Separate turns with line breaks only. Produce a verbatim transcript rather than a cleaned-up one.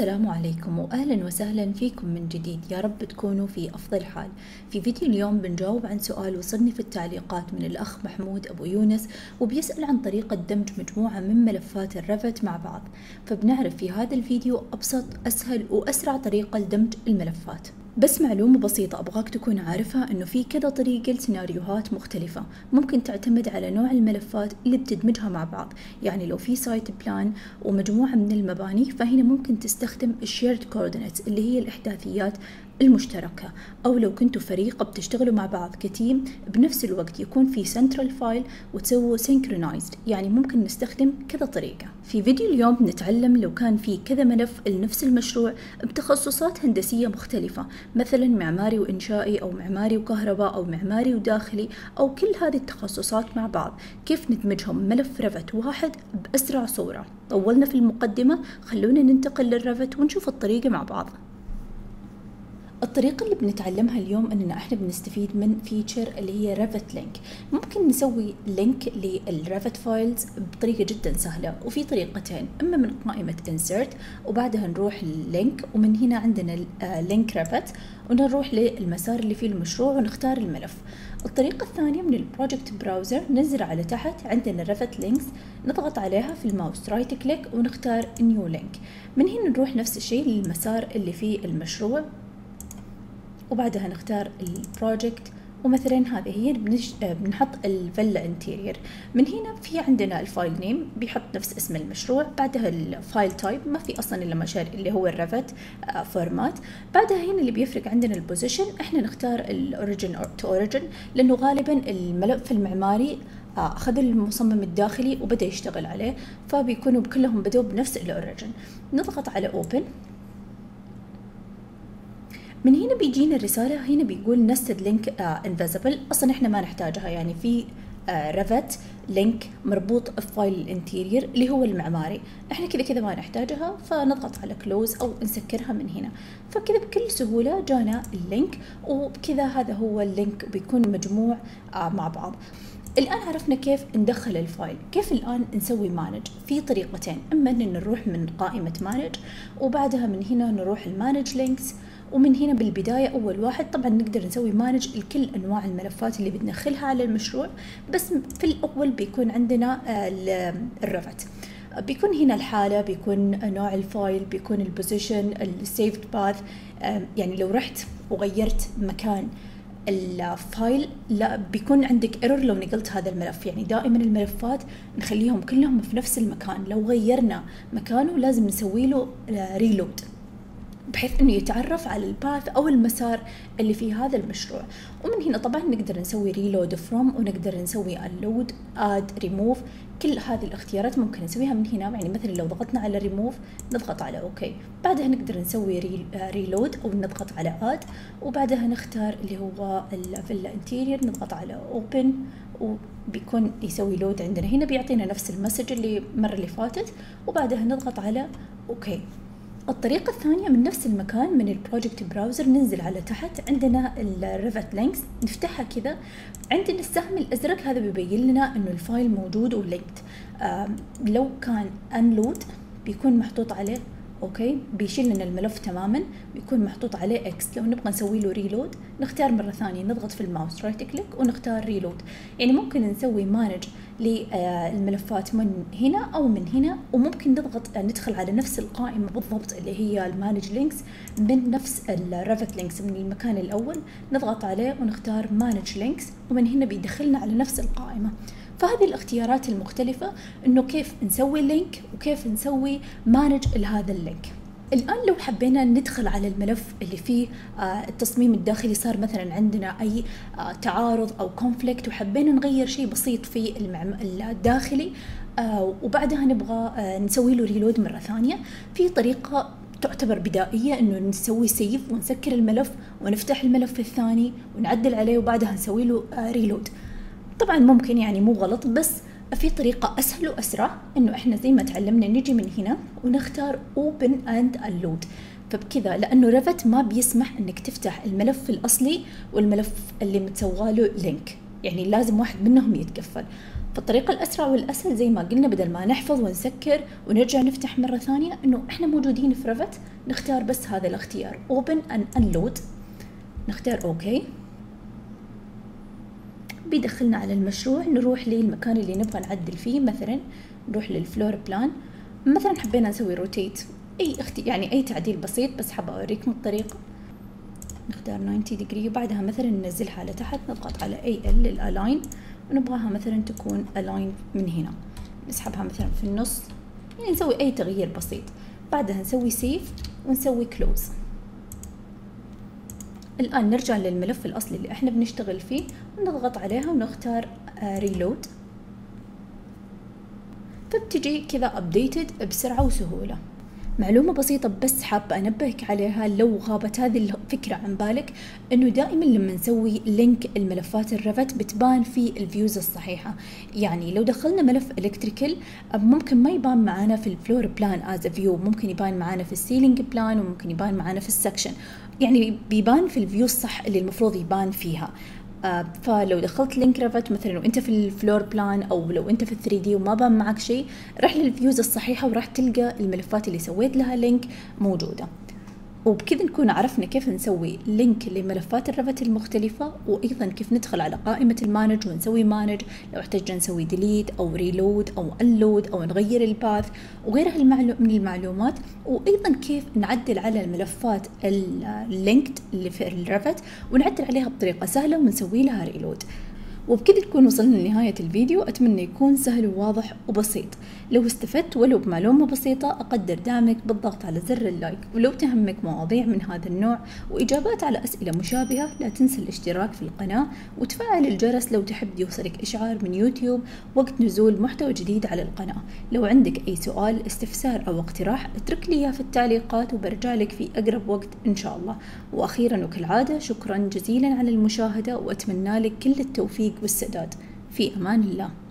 السلام عليكم وأهلا وسهلا فيكم من جديد. يا رب تكونوا في أفضل حال. في فيديو اليوم بنجاوب عن سؤال وصلني في التعليقات من الأخ محمود أبو يونس، وبيسأل عن طريقة دمج مجموعة من ملفات الريفت مع بعض. فبنعرف في هذا الفيديو أبسط أسهل وأسرع طريقة لدمج الملفات. بس معلومة بسيطة أبغاك تكون عارفها، إنه في كذا طريقة لسيناريوهات مختلفة، ممكن تعتمد على نوع الملفات اللي بتدمجها مع بعض. يعني لو في سايت بلان ومجموعة من المباني، فهنا ممكن تستخدم الشيرد كوردينيتس اللي هي الإحداثيات المشتركة. أو لو كنتوا فريق بتشتغلوا مع بعض كتيم بنفس الوقت، يكون في سنترال فايل وتسووا سينكرونايزد. يعني ممكن نستخدم كذا طريقة. في فيديو اليوم بنتعلم لو كان في كذا ملف لنفس المشروع بتخصصات هندسية مختلفة، مثلا معماري وإنشائي أو معماري وكهرباء أو معماري وداخلي أو كل هذه التخصصات مع بعض، كيف ندمجهم ملف ريفت واحد بأسرع صورة. طولنا في المقدمة، خلونا ننتقل للريفت ونشوف الطريقة مع بعض. الطريقة اللي بنتعلمها اليوم اننا احنا بنستفيد من فيتشر اللي هي ريفت لينك. ممكن نسوي لينك للريفت فايلز بطريقة جدا سهلة، وفي طريقتين، اما من قائمة insert وبعدها نروح للينك، ومن هنا عندنا لينك ريفت ونروح للمسار اللي فيه المشروع ونختار الملف. الطريقة الثانية من البروجكت براوزر، ننزل على تحت عندنا ريفت لينكس، نضغط عليها في الماوس رايت كليك ونختار نيو لينك. من هنا نروح نفس الشيء للمسار اللي فيه المشروع، وبعدها نختار البروجكت، ومثلا هذه هي بنش... بنحط الفيلا انتيرير. من هنا في عندنا الفايل نيم بيحط نفس اسم المشروع، بعدها الفايل تايب ما في اصلا الا مشاري اللي هو الريفت فورمات. بعدها هنا اللي بيفرق عندنا البوزيشن، احنا نختار الاوريجن تو اوريجن، لانه غالبا الملف المعماري اخذ المصمم الداخلي وبدا يشتغل عليه، فبيكونوا كلهم بدوا بنفس الاوريجن. نضغط على اوبن. من هنا بيجينا الرسالة، هنا بيقول نستد لينك انفيزبل، اصلا احنا ما نحتاجها. يعني في ريفت لينك مربوط بفايل الانتيرير اللي هو المعماري، احنا كذا كذا ما نحتاجها، فنضغط على كلوز او نسكرها من هنا. فكذا بكل سهولة جانا اللينك، وبكذا هذا هو اللينك بيكون مجموع مع بعض. الآن عرفنا كيف ندخل الفايل. كيف الآن نسوي مانج؟ في طريقتين، اما ان نروح من قائمة مانج وبعدها من هنا نروح المانج لينكس، ومن هنا بالبداية أول واحد طبعا نقدر نسوي مانج لكل أنواع الملفات اللي بندخلها على المشروع. بس في الأول بيكون عندنا الريفت، بيكون هنا الحالة، بيكون نوع الفايل، بيكون البوزيشن، السيفد باث. يعني لو رحت وغيرت مكان الفايل لا بيكون عندك ايرور لو نقلت هذا الملف. يعني دائما الملفات نخليهم كلهم في نفس المكان، لو غيرنا مكانه لازم نسوي له ريلود بحيث انه يتعرف على الباث او المسار اللي في هذا المشروع. ومن هنا طبعا نقدر نسوي ريلود فروم، ونقدر نسوي انلود، اد، ريموف. كل هذه الاختيارات ممكن نسويها من هنا. يعني مثلا لو ضغطنا على ريموف نضغط على اوكي، بعدها نقدر نسوي ري ريلود او نضغط على اد، وبعدها نختار اللي هو الفيلا انتيرير، نضغط على اوبن وبيكون يسوي لود عندنا. هنا بيعطينا نفس المسج اللي المره اللي فاتت، وبعدها نضغط على اوكي. الطريقة الثانية من نفس المكان من البروجكت براوزر، ننزل على تحت عندنا الريفت لينكس، نفتحها كذا. عندنا السهم الأزرق هذا بيبين لنا إنه الفايل موجود ولينكد. لو كان انلود بيكون محطوط عليه اوكي، بيشيل لنا الملف تماما، بيكون محطوط عليه اكس. لو نبغى نسوي له ريلود نختار مرة ثانية، نضغط في الماوس رايت كليك ونختار ريلود. يعني ممكن نسوي مانج للملفات من هنا او من هنا، وممكن نضغط ندخل على نفس القائمة بالضبط اللي هي المانج لينكس من نفس الريفت لينكس. من المكان الاول نضغط عليه ونختار مانج لينكس، ومن هنا بيدخلنا على نفس القائمة. فهذه الاختيارات المختلفة انه كيف نسوي لينك وكيف نسوي مانج لهذا اللينك. الآن لو حبينا ندخل على الملف اللي فيه آه التصميم الداخلي، صار مثلا عندنا أي آه تعارض أو كونفليكت، وحبينا نغير شيء بسيط في المعم... الداخلي، آه وبعدها نبغى آه نسوي له ريلود مرة ثانية، في طريقة تعتبر بدائية انه نسوي سيف ونسكر الملف ونفتح الملف الثاني ونعدل عليه وبعدها نسوي له آه ريلود. طبعا ممكن، يعني مو غلط، بس في طريقة أسهل وأسرع، إنه إحنا زي ما تعلمنا نجي من هنا ونختار Open and Unload. فبكذا لأنه ريفت ما بيسمح إنك تفتح الملف الأصلي والملف اللي متسوى له لينك، يعني لازم واحد منهم يتقفل. فالطريقة الأسرع والأسهل زي ما قلنا، بدل ما نحفظ ونسكر ونرجع نفتح مرة ثانية، إنه إحنا موجودين في ريفت نختار بس هذا الاختيار Open and Unload، نختار أوكي. بيدخلنا على المشروع، نروح للمكان اللي نبغى نعدل فيه، مثلا نروح للفلور بلان، مثلا حبينا نسوي روتيت، أي اختي يعني أي تعديل بسيط، بس حابة أوريكم الطريقة. نختار تسعين ديجري، وبعدها مثلا ننزلها لتحت، نضغط على اي ال للألاين، ونبغاها مثلا تكون ألاين من هنا، نسحبها مثلا في النص، يعني نسوي أي تغيير بسيط. بعدها نسوي سيف ونسوي كلوز. الآن نرجع للملف الأصلي اللي احنا بنشتغل فيه، ونضغط عليها ونختار ريلود، فبتجي كذا أبديتد بسرعة وسهولة. معلومة بسيطة بس حابة أنبهك عليها لو غابت هذه الفكرة عن بالك، إنه دائما لما نسوي لينك الملفات الريفت بتبان في الفيوز الصحيحة. يعني لو دخلنا ملف إلكتريكال ممكن ما يبان معانا في الفلور بلان از فيو، ممكن يبان معانا في السيلينج بلان، وممكن يبان معانا في السكشن، يعني بيبان في الفيو الصح اللي المفروض يبان فيها. آه فلو دخلت لينك ريفت مثلا وانت في الفلور بلان، او لو انت في ثري دي وما بان معك شيء، راح للفيوز الصحيحة وراح تلقى الملفات اللي سويت لها لينك موجودة. وبكذا نكون عرفنا كيف نسوي لينك لملفات الريفت المختلفة، وأيضا كيف ندخل على قائمة المانج ونسوي مانج لو احتجنا نسوي ديليت أو ريلود أو أنلود أو نغير الباث وغيرها من المعلومات، وأيضا كيف نعدل على الملفات اللينكد اللي في الريفت ونعدل عليها بطريقة سهلة ونسوي لها ريلود. وبكذا نكون وصلنا لنهاية الفيديو، أتمنى يكون سهل وواضح وبسيط. لو استفدت ولو بمعلومة بسيطة أقدر دعمك بالضغط على زر اللايك، ولو تهمك مواضيع من هذا النوع وإجابات على أسئلة مشابهة لا تنسى الاشتراك في القناة وتفعل الجرس لو تحب يوصلك إشعار من يوتيوب وقت نزول محتوى جديد على القناة. لو عندك أي سؤال استفسار أو اقتراح اترك لي إياه في التعليقات وبرجع لك في أقرب وقت إن شاء الله. وأخيرا وكالعادة شكرا جزيلا على المشاهدة، وأتمنى لك كل التوفيق والسداد. في أمان الله.